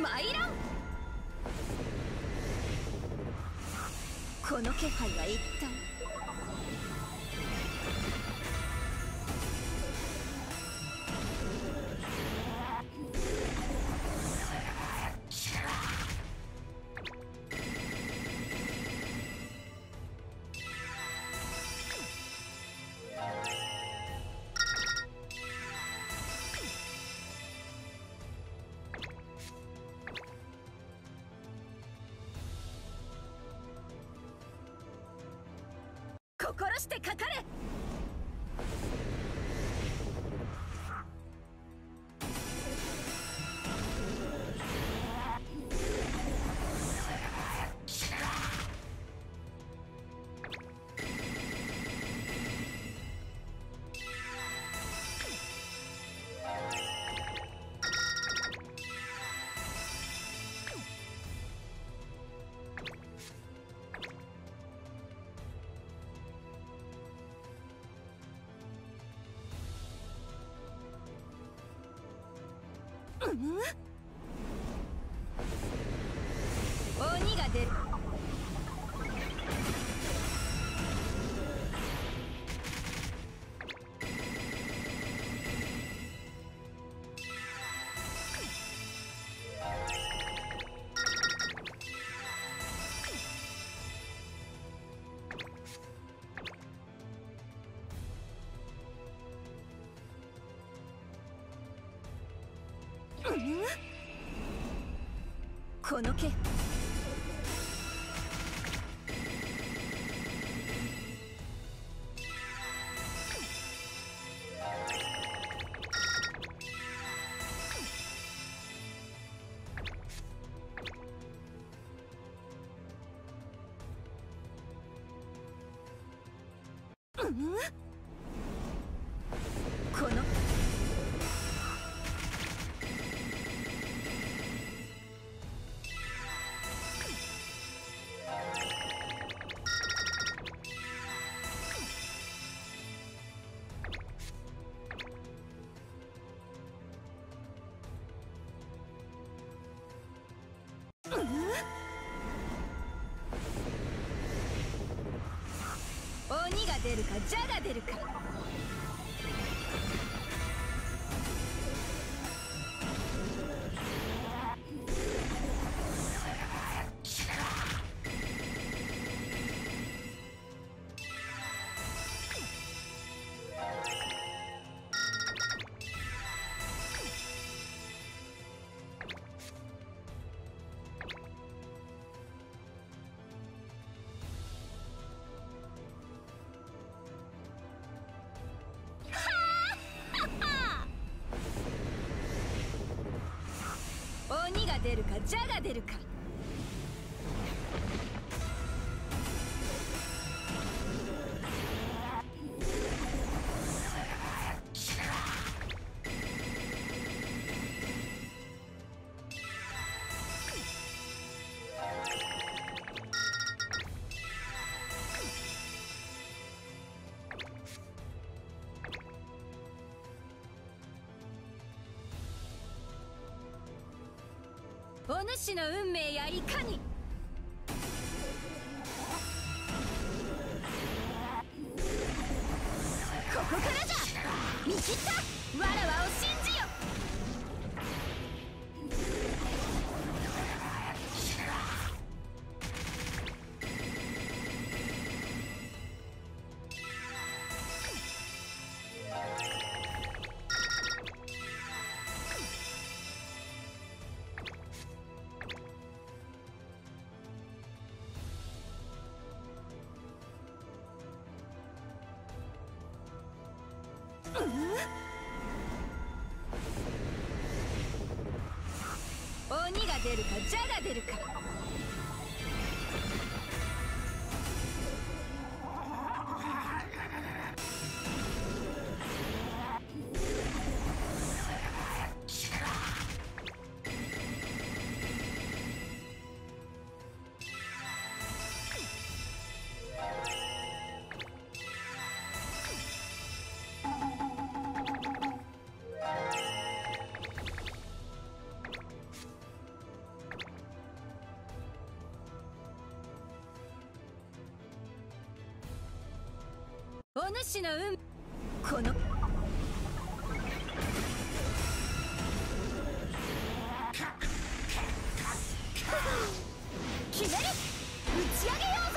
参らん。この気配は一体。心してかかれ。鬼が出る。この気。この鬼が出るか蛇が出るか。鬼が出るか蛇が出るか。お主の運命やいかに。ここからじゃ。見切った。わらわを信じよ。鬼が出るか蛇が出るか。 主の運この決める、打ち上げようぞ。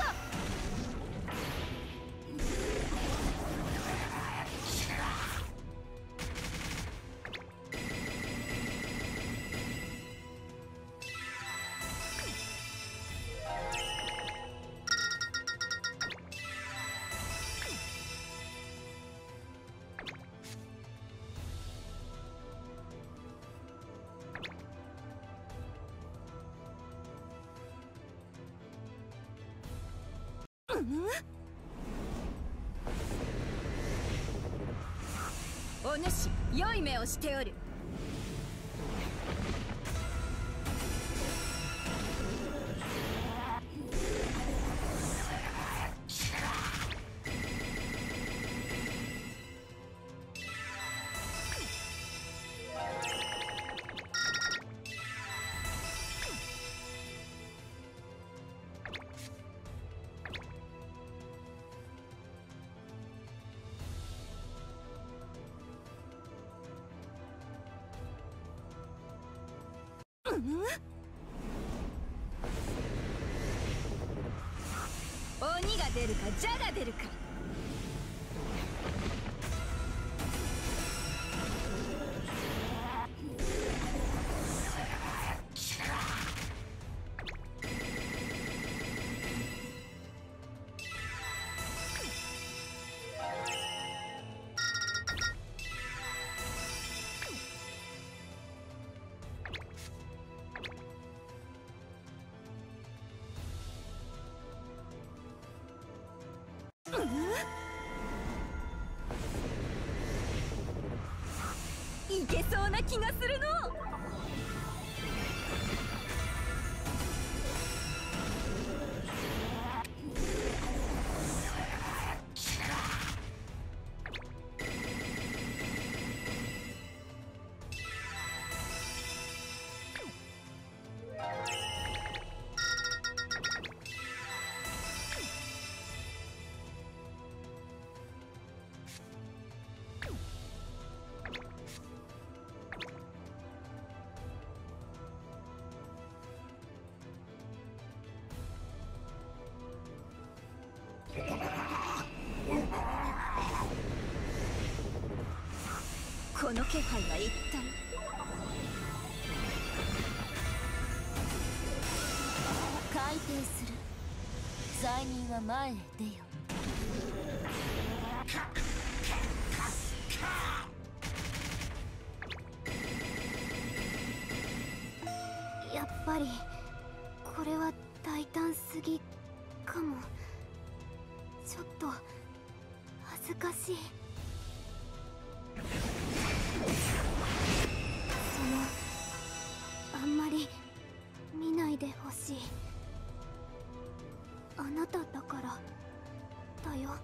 お主良い目をしておる。鬼が出るか蛇が出るか。いけそうな気がするの。この気配は一体。 開廷する。罪人は前へ出よ。 やっぱりこれは大胆すぎかも。ちょっと恥ずかしい。あんまり見ないでほしい。あなただからだよ。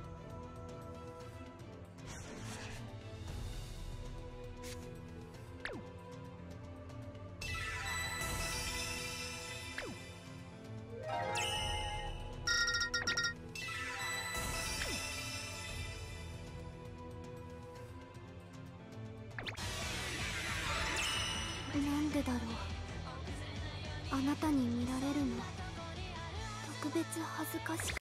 なんでだろう。あなたに見られるの特別恥ずかしく